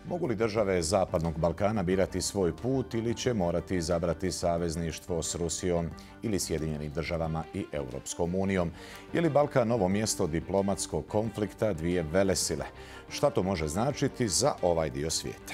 Mogu li države Zapadnog Balkana birati svoj put ili će morati izabrati savezništvo s Rusijom ili Sjedinjenim državama i Europskom unijom? Je li Balkan novo mjesto diplomatskog konflikta dvije velesile? Šta to može značiti za ovaj dio svijeta?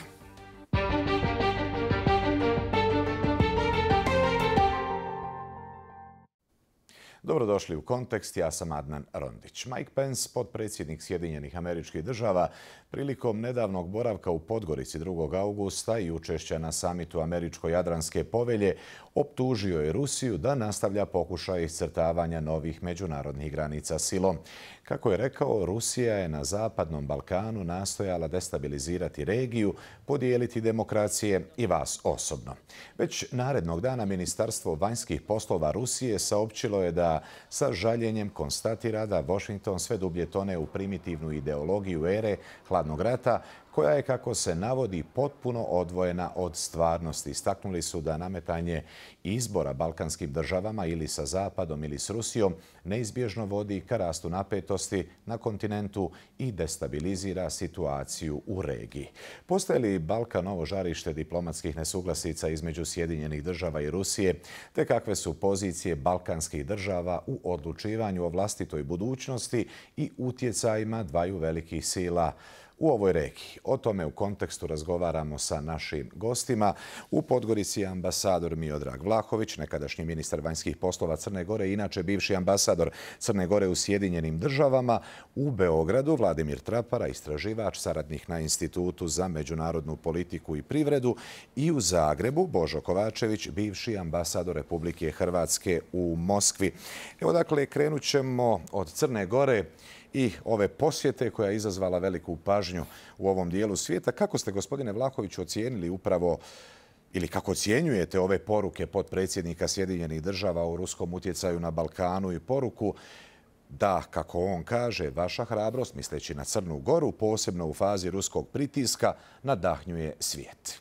Dobrodošli u Kontekst, ja sam Adnan Rondić. Mike Pence, potpredsjednik Sjedinjenih Američkih Država, prilikom nedavnog boravka u Podgorici 2. augusta i učešća na samitu Američko-Jadranske povelje, optužio je Rusiju da nastavlja pokušaj iscrtavanja novih međunarodnih granica silom. Kako je rekao, Rusija je na Zapadnom Balkanu nastojala destabilizirati regiju, podijeliti demokracije i vas osobno. Već narednog dana Ministarstvo vanjskih poslova Rusije saopćilo je da sa žaljenjem konstatira da Washington sve dublje tone u primitivnu ideologiju ere hladnog rata, koja je, kako se navodi, potpuno odvojena od stvarnosti. Istaknuli su da nametanje izbora balkanskim državama ili sa Zapadom ili s Rusijom neizbježno vodi ka rastu napetosti na kontinentu i destabilizira situaciju u regiji. Postaje li Balkan novo žarište diplomatskih nesuglasica između Sjedinjenih država i Rusije, te kakve su pozicije balkanskih država u odlučivanju o vlastitoj budućnosti i utjecajima dvaju velikih sila u ovoj regiji? O tome u Kontekstu razgovaramo sa našim gostima. U Podgorici je ambasador Miodrag Vlahović, nekadašnji ministar vanjskih poslova Crne Gore i inače bivši ambasador Crne Gore u Sjedinjenim državama. U Beogradu Vladimir Trapara, istraživač, saradnik na Institutu za međunarodnu politiku i privredu. I u Zagrebu Božo Kovačević, bivši ambasador Republike Hrvatske u Moskvi. Evo, dakle, krenut ćemo od Crne Gore i ove posjete koja je izazvala veliku pažnju u ovom dijelu svijeta. Kako ste, gospodine Vlahoviću, ocijenili upravo ili kako ocjenjujete ove poruke potpredsjednika Sjedinjenih država o ruskom utjecaju na Balkanu i poruku da, kako on kaže, vaša hrabrost, misleći na Crnu Goru, posebno u fazi ruskog pritiska, nadahnjuje svijet?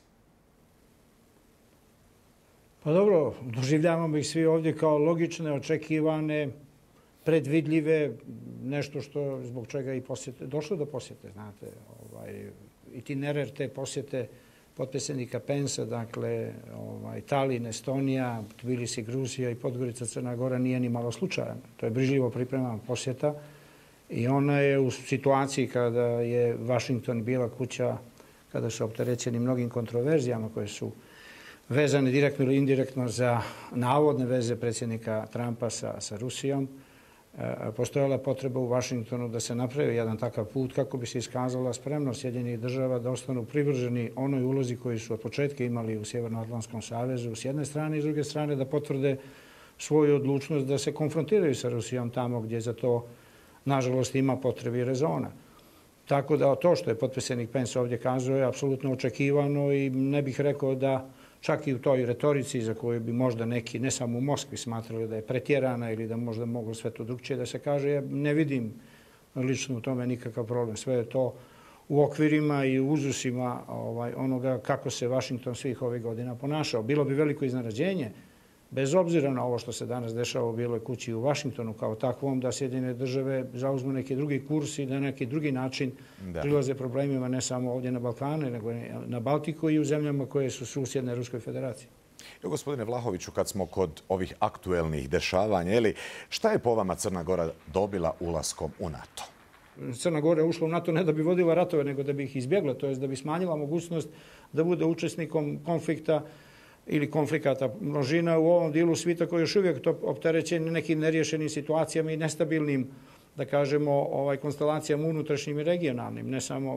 Pa dobro, doživljavamo ih svi ovdje kao logične, očekivane, predvidljive, nešto što zbog čega i došlo do posjete, znate, itinerar te posjete potpredsjednika Pensa, dakle, Talin, Estonija, Tbilisi, Gruzija i Podgorica, Crna Gora nije ni malo slučajan. To je brižljivo pripremana posjeta i ona je u situaciji kada je Washington bila kuća, kada su opterećeni mnogim kontroverzijama koje su vezane direktno ili indirektno za navodne veze predsjednika Trumpa sa Rusijom. Postojala potreba u Washingtonu da se napravi jedan takav put kako bi se iskazala spremnost Sjedinjenih država da ostanu privrženi onoj ulozi koju su od početka imali u Sjevernoatlantskom savezu s jedne strane i s druge strane da potvrde svoju odlučnost da se konfrontiraju sa Rusijom tamo gdje za to, nažalost, ima potrebe i rezona. Tako da to što je potpredsjednik Pence ovdje kazao je apsolutno očekivano i ne bih rekao da čak i u toj retorici za koju bi možda neki, ne samo u Moskvi, smatrali da je pretjerana ili da možda moglo sve to drugčije da se kaže, ja ne vidim lično u tome nikakav problem. Sve je to u okvirima i u uzusima onoga kako se Washington svih ovih godina ponašao. Bilo bi veliko iznenađenje, bez obzira na ovo što se danas dešava u Bijeloj kući u Washingtonu kao takvom, da Sjedinjene države zauzmu neki drugi kurs i da na neki drugi način prilaze problemima ne samo ovdje na Balkanu, nego na Baltiku i u zemljama koje su susjedne Ruskoj federaciji. Evo, gospodine Vlahoviću, kad smo kod ovih aktuelnih dešavanja, šta je po vama Crna Gora dobila ulaskom u NATO? Crna Gora je ušla u NATO ne da bi vodila ratove, nego da bi ih izbjegla, to je da bi smanjila mogućnost da bude učesnikom konflikta ili konflikata množina u ovom dijelu svijeta koji je još uvijek opterećen nekim neriješenim situacijama i nestabilnim, da kažemo, konstelacijama unutrašnjim i regionalnim, ne samo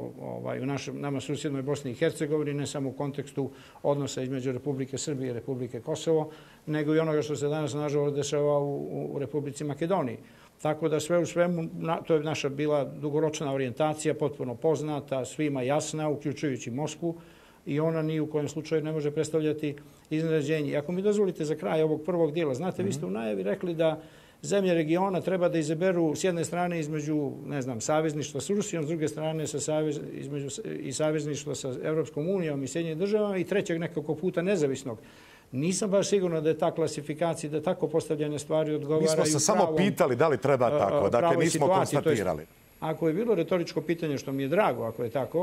u nama susjednoj Bosni i Hercegovini, ne samo u kontekstu odnosa između Republike Srbije i Republike Kosovo, nego i onoga što se danas nažalost dešava u Republici Makedoniji. Tako da sve u svemu, to je naša bila dugoročna orijentacija, potpuno poznata, svima jasna, uključujući Moskvu, i ona ni u kojem slučaju ne može predstavljati iznenađenje. Ako mi dozvolite za kraj ovog prvog dijela, znate, vi ste u najavi rekli da zemlje regiona treba da izaberu s jedne strane između, ne znam, savezništva s Rusijom, s druge strane i savezništva sa Europskom unijom i Sjedinjenim državama i trećeg nekako puta nezavisnog. Nisam baš sigurno da je ta klasifikacija, da tako postavljene stvari odgovaraju pravom. Mi smo se samo pitali da li treba tako, dakle nismo konstatirali. Ako je bilo retoričko pitanje, što mi je drago ako je tako,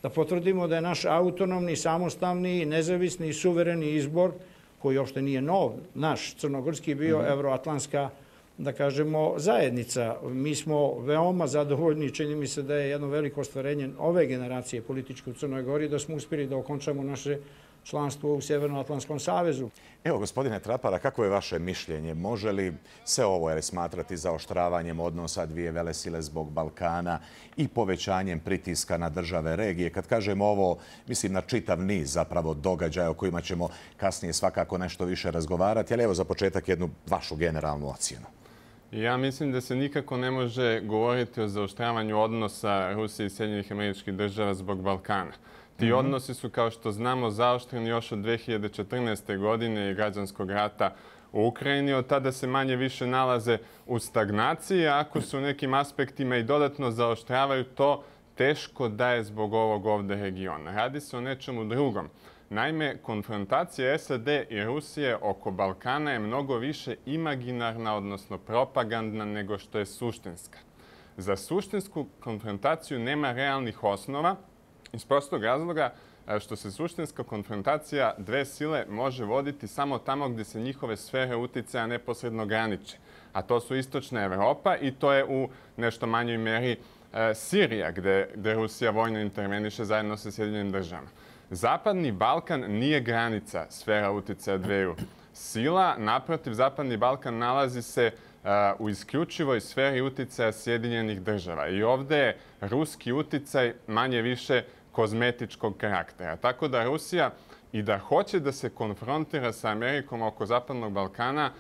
da potvrdimo da je naš autonomni, samostalni, nezavisni i suvereni izbor, koji uopšte nije nov, naš crnogorski bio evroatlantska, da kažemo, zajednica. Mi smo veoma zadovoljni, čini mi se da je jedno veliko ostvarenje ove generacije političke u Crnoj Gori, da smo uspjeli da okončamo naše članstvo u Sjevernoatlantskom savezu. Evo, gospodine Trapara, kako je vaše mišljenje? Može li se ovo smatrati zaoštravanjem odnosa dvije velesile zbog Balkana i povećanjem pritiska na države regije? Kad kažem ovo, mislim na čitav niz zapravo događaja o kojima ćemo kasnije svakako nešto više razgovarati, ali evo za početak jednu vašu generalnu ocjenu. Ja mislim da se nikako ne može govoriti o zaoštravanju odnosa Rusije i Sjedinjenih Američkih Država zbog Balkana. Ti odnosi su, kao što znamo, zaoštreni još od 2014. godine i građanskog rata u Ukrajini. Od tada se manje više nalaze u stagnaciji, a ako su u nekim aspektima i dodatno zaoštravaju, to teško da je zbog ovog ovde regiona. Radi se o nečemu drugom. Naime, konfrontacija SAD i Rusije oko Balkana je mnogo više imaginarna, odnosno propagandna, nego što je suštinska. Za suštinsku konfrontaciju nema realnih osnova, iz prostog razloga što se suštinska konfrontacija dve sile može voditi samo tamo gdje se njihove sfere uticaja neposredno graniče. A to su Istočna Evropa i to je u nešto manjoj meri Sirija, gdje Rusija vojno interveniše zajedno sa Sjedinjenim Državama. Zapadni Balkan nije granica sfera uticaja dveju sila. Naprotiv, Zapadni Balkan nalazi se u isključivoj sferi uticaja Sjedinjenih Država. I ovdje je ruski uticaj manje više kozmetičkog karaktera. Tako da Rusija i da hoće da se konfrontira sa Amerikom oko Zapadnog Balkana,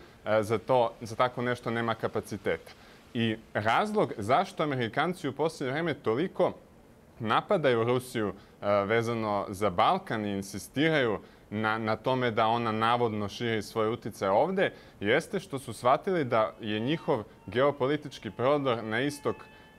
za tako nešto nema kapaciteta. I razlog zašto Amerikanci u posljednje vreme toliko napadaju Rusiju vezano za Balkan i insistiraju na tome da ona navodno širi svoj uticaj ovdje, jeste što su shvatili da je njihov geopolitički prodor na istok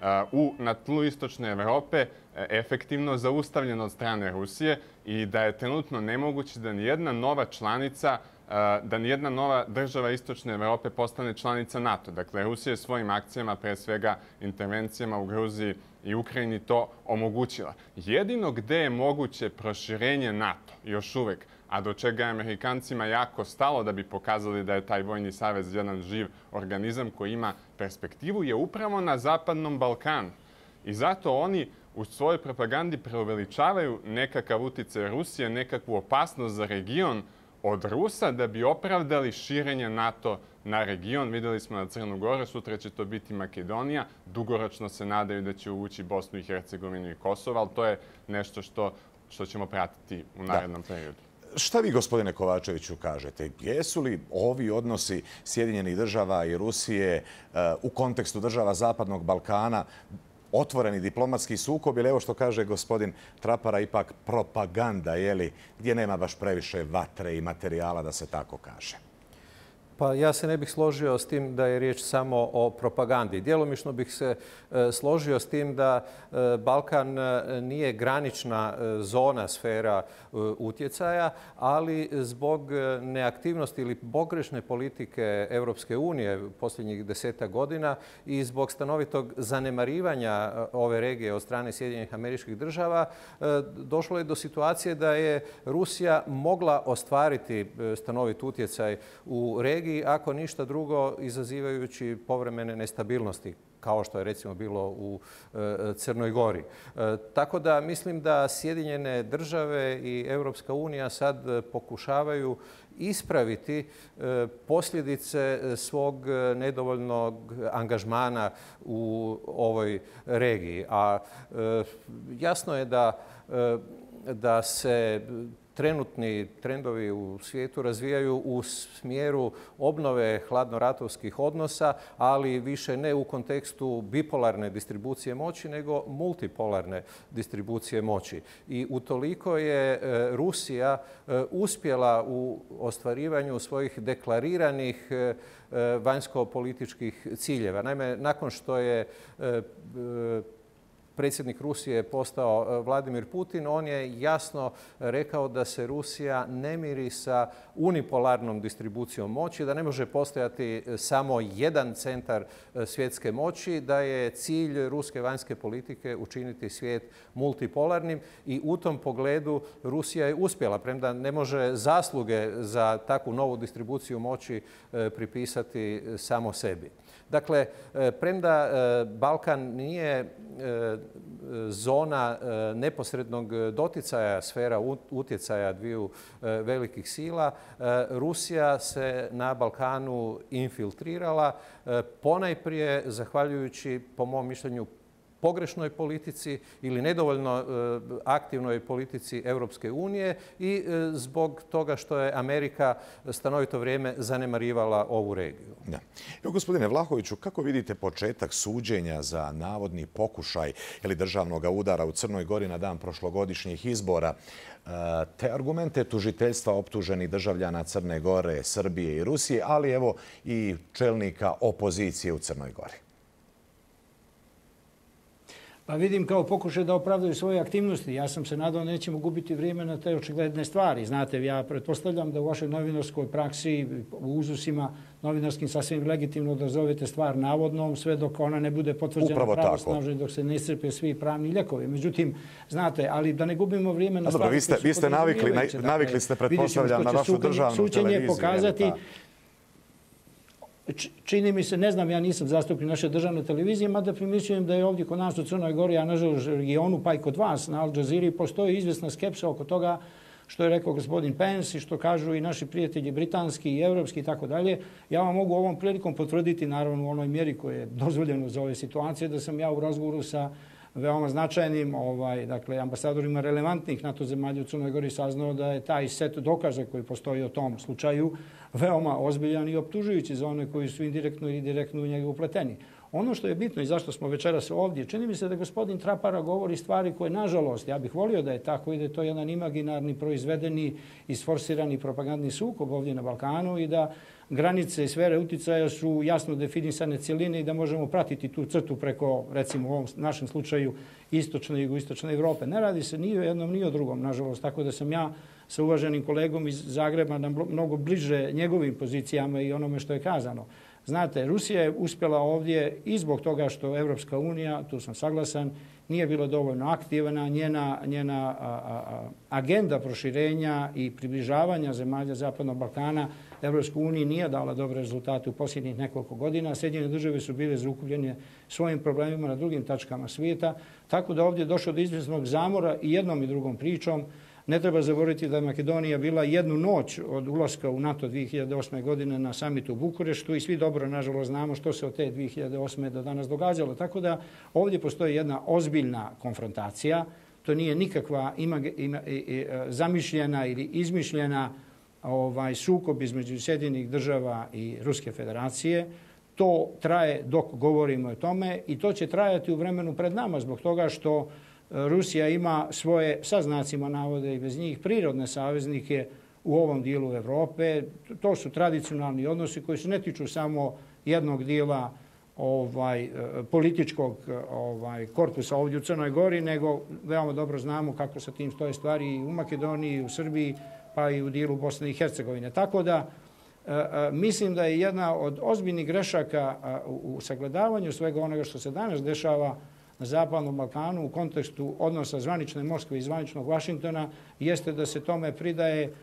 na tlu Istočne Evrope efektivno zaustavljen od strane Rusije i da je trenutno nemoguće da nijedna nova članica, da nijedna nova država Istočne Evrope postane članica NATO. Dakle, Rusija je svojim akcijama, pre svega intervencijama u Gruziji i Ukrajini, to omogućila. Jedino gde je moguće proširenje NATO, još uvek, a do čega je Amerikancima jako stalo da bi pokazali da je taj vojni savez jedan živ organizam koji ima perspektivu, je upravo na Zapadnom Balkanu. I zato oni u svojoj propagandi preuveličavaju nekakav uticaj Rusije, nekakvu opasnost za region od Rusa da bi opravdali širenje NATO na region. Videli smo na Crnu Goru, sutra će to biti Makedonija. Dugoročno se nadaju da će uvući Bosnu i Hercegovinu i Kosovo, ali to je nešto što ćemo pratiti u narednom periodu. Šta vi, gospodine Kovačeviću, kažete? Jesu li ovi odnosi Sjedinjenih Država i Rusije u kontekstu država Zapadnog Balkana otvoreni diplomatski sukob ili, evo što kaže gospodin Trapara, ipak propaganda, gdje nema baš previše vatre i materijala, da se tako kaže? Pa ja se ne bih složio s tim da je riječ samo o propagandi. Djelomično bih se složio s tim da Balkan nije granična zona, sfera utjecaja, ali zbog neaktivnosti ili pogrešne politike Europske unije posljednjih 10 godina i zbog stanovitog zanemarivanja ove regije od strane Sjedinjenih Američkih Država došlo je do situacije da je Rusija mogla ostvariti stanovit utjecaj u regiji, ako ništa drugo, izazivajući povremene nestabilnosti, kao što je recimo bilo u Crnoj Gori. Tako da mislim da Sjedinjene Države i Europska unija sad pokušavaju ispraviti posljedice svog nedovoljnog angažmana u ovoj regiji. A jasno je da se trenutni trendovi u svijetu razvijaju u smjeru obnove hladnoratovskih odnosa, ali više ne u kontekstu bipolarne distribucije moći, nego multipolarne distribucije moći. I utoliko je Rusija uspjela u ostvarivanju svojih deklariranih vanjsko-političkih ciljeva. Naime, nakon što je predsjednik Rusije je postao Vladimir Putin, on je jasno rekao da se Rusija ne miri sa unipolarnom distribucijom moći, da ne može postojati samo jedan centar svjetske moći, da je cilj ruske vanjske politike učiniti svijet multipolarnim i u tom pogledu Rusija je uspjela, premda ne može zasluge za takvu novu distribuciju moći pripisati samo sebi. Dakle, premda Balkan nije zona neposrednog doticaja sfera utjecaja dviju velikih sila, Rusija se na Balkanu infiltrirala ponajprije zahvaljujući, po mom mišljenju, pogrešnoj politici ili nedovoljno aktivnoj politici Europske unije i zbog toga što je Amerika stanovito vrijeme zanemarivala ovu regiju. Da. Evo, gospodine Vlahoviću, kako vidite početak suđenja za navodni pokušaj ili državnog udara u Crnoj Gori na dan prošlogodišnjih izbora, te argumente tužiteljstva optuženih državljana Crne Gore, Srbije i Rusije, ali evo i čelnika opozicije u Crnoj Gori? Pa vidim kao pokušaj da opravdaju svoje aktivnosti. Ja sam se nadao nećemo gubiti vrijeme na te očigledne stvari. Znate, ja pretpostavljam da u vašoj novinarskoj praksi, u uzusima novinarskim sasvim legitimno da zovete stvar navodnom, sve dok ona ne bude potvrđena pravosnažno, dok se ne iscrpe svi pravni lijekovi. Međutim, znate, ali da ne gubimo vrijeme na stvari... Vi ste navikli ste, pretpostavljam, na vašu državnu televiziju. Čini mi se, ne znam, ja nisam zastupnik naše državne televizije, mada primislujem da je ovdje kod nas u Crnoj Gori, a nažalost regionu, pa i kod vas na Al Jazeera postoji izvjesna skepsa oko toga što je rekao gospodin Pence i što kažu i naši prijatelji britanski i evropski i tako dalje. Ja vam mogu ovom prilikom potvrditi, naravno u onoj mjeri koja je dozvoljena za ove situacije, da sam ja u razgovoru sa veoma značajnim ambasadorima relevantnih NATO zemalja u Crnoj Gori saznao da je taj set dokaza koji postoji o tom slučaju veoma ozbiljan i optužujući za one koji su indirektno ili direktno u njega upleteni. Ono što je bitno i zašto smo večeras ovdje, čini mi se da gospodin Trapara govori stvari koje, nažalost, ja bih volio da je tako i da je to jedan imaginarni, proizvedeni, isforsirani propagandni sukob ovdje na Balkanu i da granice i sfere uticaja su jasno definisane cjeline i da možemo pratiti tu crtu preko, recimo u ovom našem slučaju, istočne i jugoistočne Evrope. Ne radi se ni o jednom ni o drugom, nažalost, tako da sam ja sa uvaženim kolegom iz Zagreba mnogo bliže njegovim pozicijama i onome što je kazano. Znate, Rusija je uspjela ovdje i zbog toga što Evropska unija, tu sam saglasan, nije bila dovoljno aktivna, njena agenda proširenja i približavanja zemalja Zapadnog Balkana Evropskoj uniji nije dala dobre rezultate u posljednjih nekoliko godina. Sjedinjene države su bile zaokupljene svojim problemima na drugim tačkama svijeta, tako da ovdje je došlo do izvjesnog zamora i jednom i drugom pričom. Ne treba zaboraviti da je Makedonija bila jednu noć od ulaska u NATO 2008. godine na samitu u Bukureštu i svi dobro, nažalost, znamo što se od te 2008. do danas događalo. Tako da ovdje postoji jedna ozbiljna konfrontacija. To nije nikakva zamišljena ili izmišljena sukob između Sjedinjenih država i Ruske federacije. To traje dok govorimo o tome i to će trajati u vremenu pred nama zbog toga što Rusija ima svoje, sa znacima navode i bez njih, prirodne saveznike u ovom dijelu Evrope. To su tradicionalni odnosi koji se ne tiču samo jednog dijela političkog korpusa ovdje u Crnoj Gori, nego veoma dobro znamo kako sa tim stoje stvari i u Makedoniji, i u Srbiji, pa i u dijelu Bosne i Hercegovine. Tako da mislim da je jedna od ozbiljnih grešaka u sagledavanju svega onoga što se danas dešava na Zapadnom Balkanu u kontekstu odnosa zvanične Moskve i zvaničnog Vašingtona jeste da se tome pridaje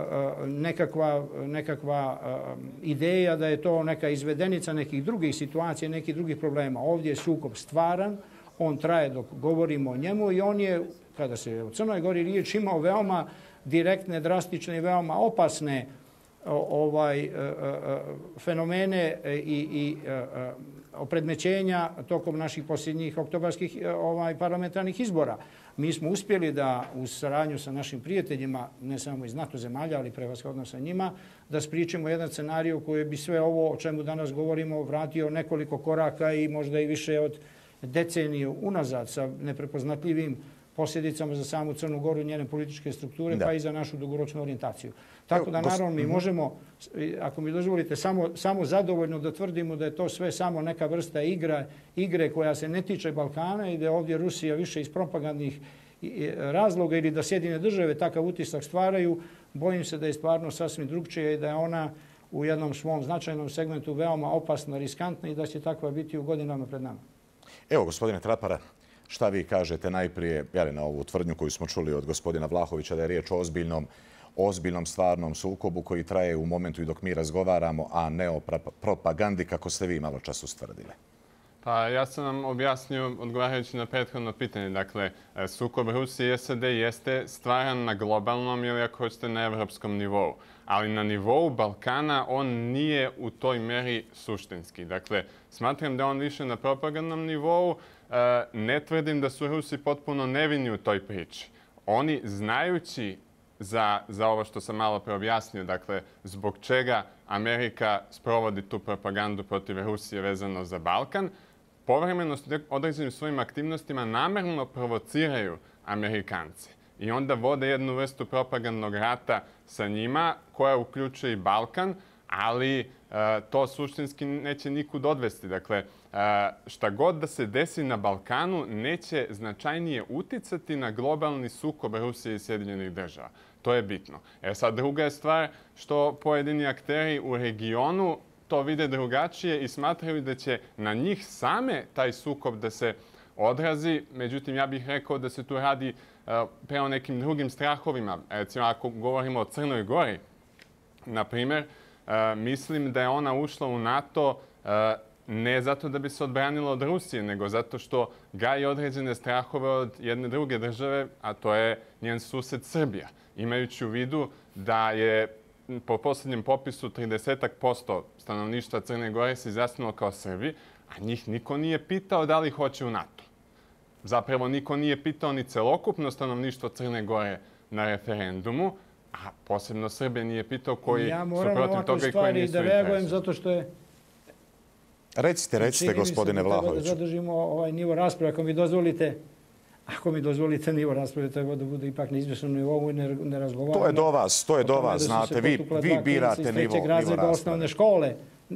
nekakva ideja da je to neka izvedenica nekih drugih situacija, nekih drugih problema. Ovdje je sukob stvaran, on traje dok govorimo o njemu i on je, kada se u Crnoj Gori riječ, imao veoma direktne, drastične i veoma opasne fenomene i opredmećenja tokom naših posljednjih oktobarskih parlamentarnih izbora. Mi smo uspjeli da u saradnju sa našim prijateljima, ne samo iz NATO zemalja, ali prevashodno sa njima, da spriječimo jedan scenarij koji bi sve ovo o čemu danas govorimo vratio nekoliko koraka i možda i više od deceniju unazad sa neprepoznatljivim posljedicama za samu Crnu Goru i njene političke strukture, pa i za našu dugoročnu orijentaciju. Tako da, naravno, mi možemo, ako mi dozvolite, samo zadovoljno da tvrdimo da je to sve samo neka vrsta igre koja se ne tiče Balkana i da je ovdje Rusija više iz propagandnih razloga ili da Sjedinjene države takav utisak stvaraju. Bojim se da je stvarno sasvim drugčije i da je ona u jednom svom značajnom segmentu veoma opasna, riskantna i da će takva biti u godinama pred nama. Evo, gospodine Trapara, šta vi kažete najprije na ovu tvrdnju koju smo čuli od gospodina Vlahovića da je riječ o ozbiljnom stvarnom sukobu koji traje u momentu i dok mi razgovaramo, a ne o propagandi kako ste vi malo čas ustvrdili? Pa ja sam vam objasnio odgovarajući na prethodno pitanje. Dakle, sukob Rusije i SAD jeste stvaran na globalnom ili ako hoćete na evropskom nivou. Ali na nivou Balkana on nije u toj meri suštinski. Dakle, smatram da on više na propagandnom nivou. Ne tvrdim da su Rusi potpuno nevini u toj priči. Oni znajući za ovo što sam malo pre objasnio, dakle, zbog čega Amerika sprovodi tu propagandu protiv Rusije vezano za Balkan, povremeno određenim svojim aktivnostima namerno provociraju Amerikance. I onda vode jednu vrstu propagandnog rata sa njima, koja uključuje i Balkan, ali to suštinski neće nikud odvesti. Dakle, šta god da se desi na Balkanu neće značajnije uticati na globalni sukob Rusije i Sjedinjenih država. To je bitno. Sad, druga je stvar što pojedini akteri u regionu to vide drugačije i smatraju da će na njih same taj sukob da se odrazi. Međutim, ja bih rekao da se tu radi pre o nekim drugim strahovima. Recimo, ako govorimo o Crnoj Gori, na primjer, mislim da je ona ušla u NATO ne zato da bi se odbranila od Rusije, nego zato što gaji određene strahove od jedne druge države, a to je njen sused Srbija. Imajući u vidu da je po posljednjem popisu 30% stanovništva Crne Gore se izjasnilo kao Srbi, a njih niko nije pitao da li hoće u NATO. Zapravo niko nije pitao ni celokupno stanovništvo Crne Gore na referendumu, a posebno Srbije nije pitao koji su protiv toga i koji nisu da reagujem zato što je... Recite, gospodine Vlahoviću. Da zadržimo ovaj nivo rasprave. Ako mi dozvolite, nivo rasprave treba da bude ipak na izvjesnom nivou i ne razgovaramo. To je do vas, znate. Vi birate nivo rasprave. Osnovne škole.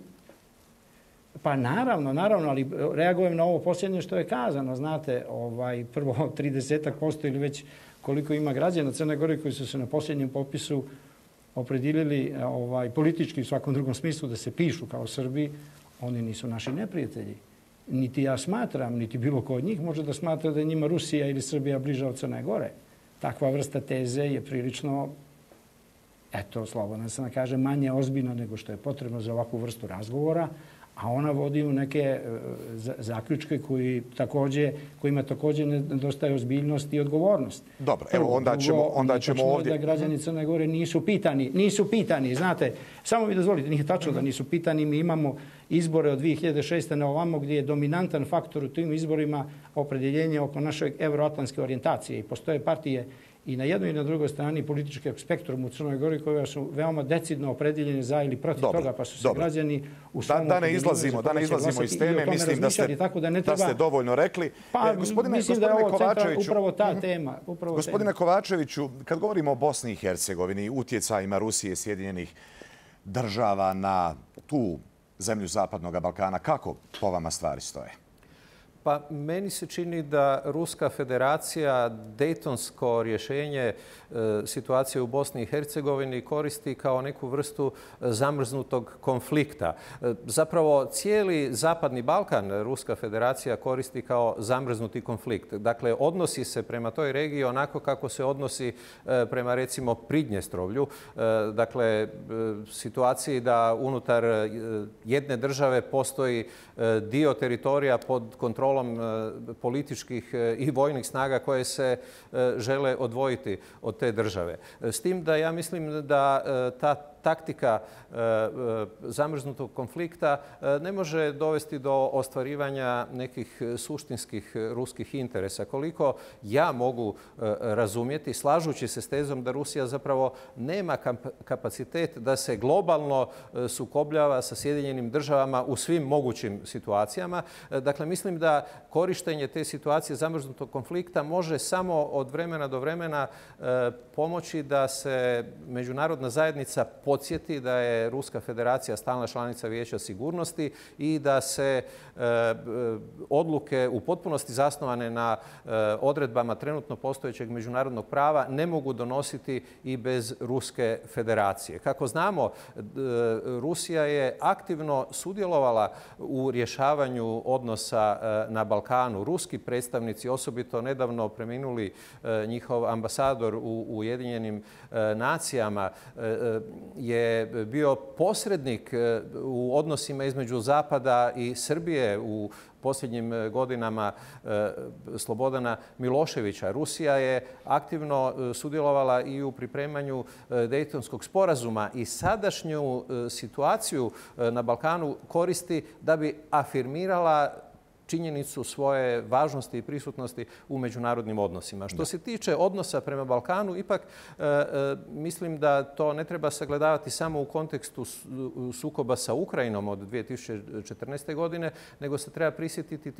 Pa naravno, ali reagujem na ovo posljednje što je kazano. Znate, prvo 30% ili već koliko ima građana Crne Gore koji su se na posljednjem popisu opredjelili politički u svakom drugom smislu da se pišu kao Srbi, oni nisu naši neprijatelji. Niti ja smatram, niti bilo ko od njih može da smatra da je njima Rusija ili Srbija bliža od Crne Gore. Takva vrsta teze je prilično, slobodno se kaže, manje ozbiljna nego što je potrebno za ovakvu vrstu razgovora, a ona vodi u neke zaključke kojima također nedostaje ozbiljnost i odgovornost. Dobro, evo onda ćemo ovdje... Da građani Crne Gore nisu pitani, znate, samo mi dozvolite, nije tačno da nisu pitani, mi imamo izbore od 2006. na ovamo gdje je dominantan faktor u tim izborima opredjeljenje oko naše euroatlantske orijentacije i postoje partije i na jednoj i na drugoj strani političkog spektrumu u Crnoj Gori koja su veoma decidno opredjeljeni za ili protiv toga, pa su se građani u svom da ne izlazimo iz teme, mislim da ste dovoljno rekli. Pa mislim da je ovo upravo ta tema. Gospodine Kovačeviću, kad govorimo o Bosni i Hercegovini, utjecajima Rusije i Sjedinjenih država na tu zemlju Zapadnog Balkana, kako po vama stvari stoje? Pa meni se čini da Ruska federacija dejtonsko rješenje situacije u Bosni i Hercegovini koristi kao neku vrstu zamrznutog konflikta. Zapravo cijeli Zapadni Balkan Ruska federacija koristi kao zamrznuti konflikt. Dakle, odnosi se prema toj regiji onako kako se odnosi prema recimo Pridnjestrovlju. Dakle, situaciji da unutar jedne države postoji dio teritorija pod kontrolom političkih i vojnih snaga koje se žele odvojiti od te države. S tim da ja mislim da ta taktika zamrznutog konflikta ne može dovesti do ostvarivanja nekih suštinskih ruskih interesa. Koliko ja mogu razumjeti, slažući se s tezom da Rusija zapravo nema kapacitet da se globalno sukobljava sa Sjedinjenim državama u svim mogućim situacijama. Dakle, mislim da da korištenje te situacije zamrznutog konflikta može samo od vremena do vremena pomoći da se međunarodna zajednica podsjeti da je Ruska federacija stalna članica Vijeća sigurnosti i da se odluke u potpunosti zasnovane na odredbama trenutno postojećeg međunarodnog prava ne mogu donositi i bez Ruske federacije. Kako znamo, Rusija je aktivno sudjelovala u rješavanju odnosa na Balkanu. Ruski predstavnici, osobito nedavno preminuli njihov ambasador u Ujedinjenim nacijama, je bio posrednik u odnosima između Zapada i Srbije u posljednjim godinama Slobodana Miloševića. Rusija je aktivno sudjelovala i u pripremanju Dejtonskog sporazuma i sadašnju situaciju na Balkanu koristi da bi afirmirala činjenicu svoje važnosti i prisutnosti u međunarodnim odnosima. Što se tiče odnosa prema Balkanu, ipak mislim da to ne treba sagledavati samo u kontekstu sukoba sa Ukrajinom od 2014. godine, nego se treba prisjetiti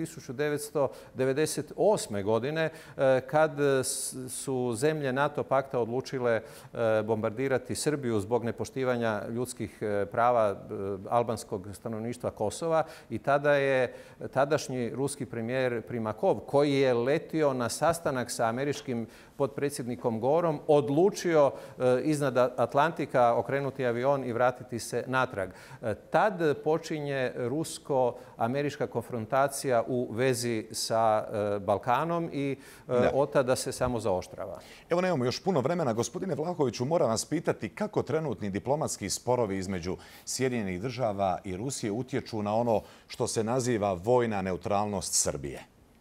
1998. godine kad su zemlje NATO pakta odlučile bombardirati Srbiju zbog nepoštivanja ljudskih prava albanskog stanovništva Kosova i tada je tadašnji ruski premijer Primakov, koji je letio na sastanak sa američkim potpredsjednikom Gorom, odlučio iznad Atlantika okrenuti avion i vratiti se natrag. Tad počinje rusko-američka konfrontacija u vezi sa Balkanom i od tada se samo zaoštrava. Evo, nemamo još puno vremena. Gospodine Vlahoviću, moram vas pitati kako trenutni diplomatski sporovi između Sjedinjenih država i Rusije utječu na ono što se naziva vojna neutralnost Srbije?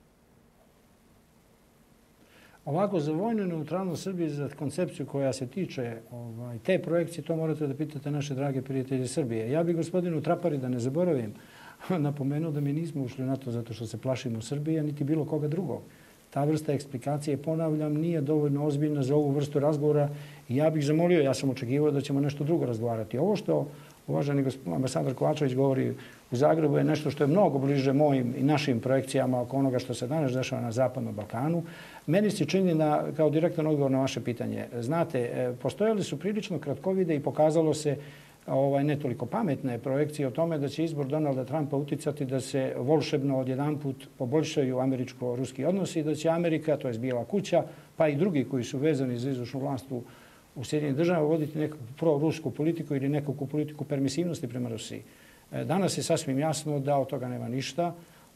Ovako, za vojnu neutralnost Srbije, za koncepciju koja se tiče te projekcije, to morate da pitate naše drage prijatelje Srbije. Ja bih gospodinu Trapari, da ne zaboravim, napomenuo da mi nismo ušli na to zato što se plašimo Srbije, niti bilo koga drugog. Ta vrsta eksplikacije, ponavljam, nije dovoljno ozbiljna za ovu vrstu razgovora i ja bih zamolio, ja sam očekivao da ćemo nešto drugo razgovarati. Ovo što uvaženi ambasador Kovačević govori u Zagrebu je nešto što je mnogo bliže mojim i našim projekcijama oko onoga što se danas dešava na Zapadnom Balkanu. Meni se čini kao direktan odgovor na vaše pitanje. Znate, postojali su prilično kratkovide i pokazalo se ne toliko pametne projekcije o tome da će izbor Donalda Trumpa uticati da se volšebno odjedanput poboljšaju američko-ruski odnosi i da će Amerika, to je Bijela kuća, pa i drugi koji su vezani za izvršnu vlast u Sjedinjenim državama voditi nekakvu prorusku politiku ili nekakvu politiku permisivnosti prema Rusiji. Danas je sasvim jasno da od toga nema ništa.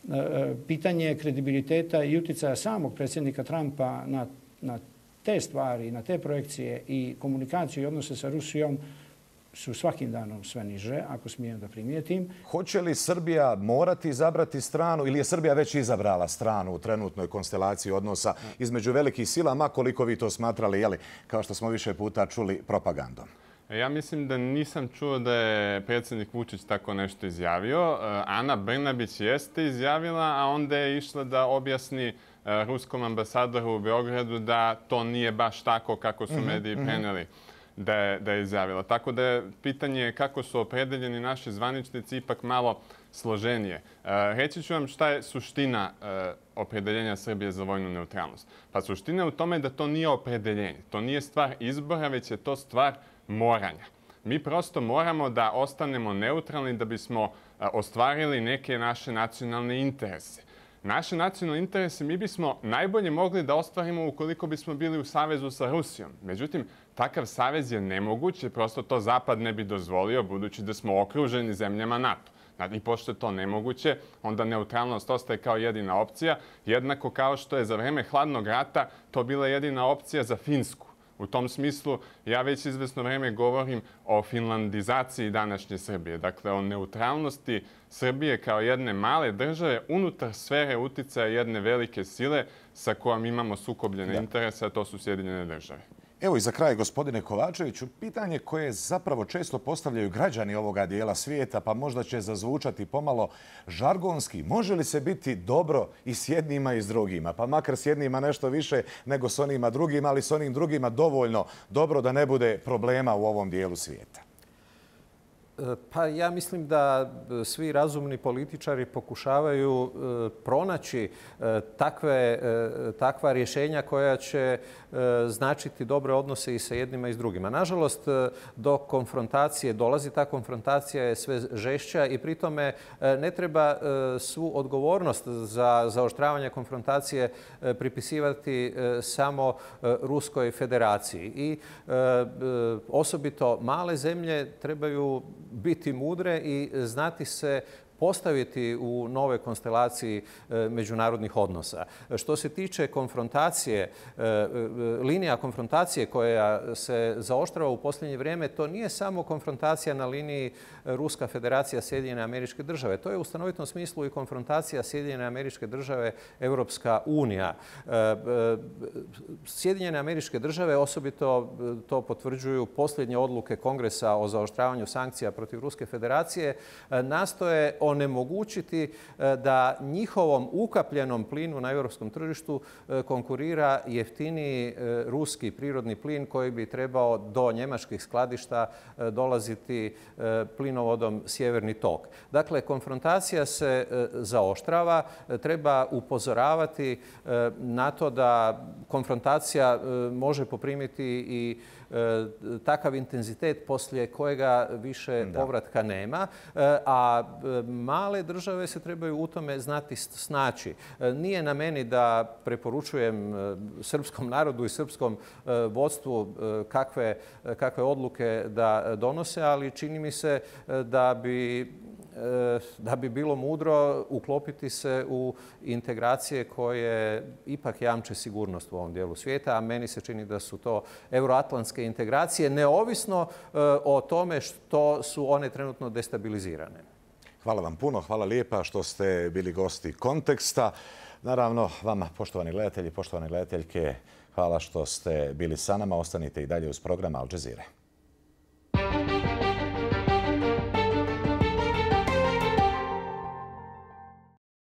Pitanje kredibiliteta i uticaja samog predsjednika Trumpa na te stvari, na te projekcije i komunikaciju i odnose sa Rusijom su svakim danom sve niže, ako smijem da primijetim. Hoće li Srbija morati izabrati stranu ili je Srbija već izabrala stranu u trenutnoj konstelaciji odnosa između velikih sila, ma koliko vi to smatrali, kao što smo više puta čuli, propagandom? Ja mislim da nisam čuo da je predsjednik Vučić tako nešto izjavio. Ana Brnabić jeste izjavila, a onda je išla da objasni ruskom ambasadoru u Beogradu da to nije baš tako kako su mediji preneli da je izjavila. Tako da je pitanje kako su opredeljeni naši zvaničnici ipak malo složenije. Reći ću vam šta je suština opredeljenja Srbije za vojnu neutralnost. Pa suština je u tome da to nije opredeljenje. To nije stvar izbora, već je to stvar moranja. Mi prosto moramo da ostanemo neutralni da bismo ostvarili neke naše nacionalne interese. Naše nacionalne interese mi bismo najbolje mogli da ostvarimo ukoliko bismo bili u savezu sa Rusijom. Međutim, takav savez je nemoguć, prosto to Zapad ne bi dozvolio, budući da smo okruženi zemljama NATO. I pošto je to nemoguće, onda neutralnost ostaje kao jedina opcija, jednako kao što je za vreme hladnog rata to bila jedina opcija za Finsku. U tom smislu ja već izvesno vreme govorim o finlandizaciji današnje Srbije. Dakle, o neutralnosti Srbije kao jedne male države unutar sfere uticaja jedne velike sile sa kojom imamo sukobljene interese, a to su Sjedinjene države. Evo i za kraj, gospodine Kovačeviću, pitanje koje zapravo često postavljaju građani ovoga dijela svijeta, pa možda će zazvučati pomalo žargonski. Može li se biti dobro i s jednima i s drugima? Pa makar s jednima nešto više nego s onima drugima, ali s onim drugima dovoljno dobro da ne bude problema u ovom dijelu svijeta. Pa ja mislim da svi razumni političari pokušavaju pronaći takva rješenja koja će značiti dobre odnose i sa jednima i s drugima. Nažalost, do konfrontacije dolazi, ta konfrontacija je sve žešća i pri tome ne treba svu odgovornost za zaoštravanje konfrontacije pripisivati samo Ruskoj federaciji. I osobito male zemlje trebaju biti mudre i znati se postaviti u nove konstelaciji međunarodnih odnosa. Što se tiče konfrontacije, linija konfrontacije koja se zaoštrava u posljednje vrijeme, to nije samo konfrontacija na liniji Ruska federacija, Sjedinjene Američke Države. To je u stanovitom smislu i konfrontacija Sjedinjene Američke Države, Europska unija. Sjedinjene Američke Države, osobito to potvrđuju posljednje odluke Kongresa o zaoštravanju sankcija protiv Ruske federacije, nastoje onemogućiti da njihovom ukapljenom plinu na europskom tržištu konkurira jeftiniji ruski prirodni plin koji bi trebao do njemačkih skladišta dolaziti plinovodom Sjeverni tok. Dakle, konfrontacija se zaoštrava, treba upozoravati na to da konfrontacija može poprimiti i takav intenzitet poslije kojega više povratka nema, a male države se trebaju u tome znati snaći. Nije na meni da preporučujem srpskom narodu i srpskom vodstvu kakve odluke da donose, ali čini mi se da bi bilo mudro uklopiti se u integracije koje ipak jamče sigurnost u ovom dijelu svijeta, a meni se čini da su to euroatlantske integracije, neovisno o tome što su one trenutno destabilizirane. Hvala vam puno, hvala lijepa što ste bili gosti Konteksta. Naravno, vama, poštovani gledatelji, poštovane gledateljke, hvala što ste bili sa nama. Ostanite i dalje uz program Al Jazeere.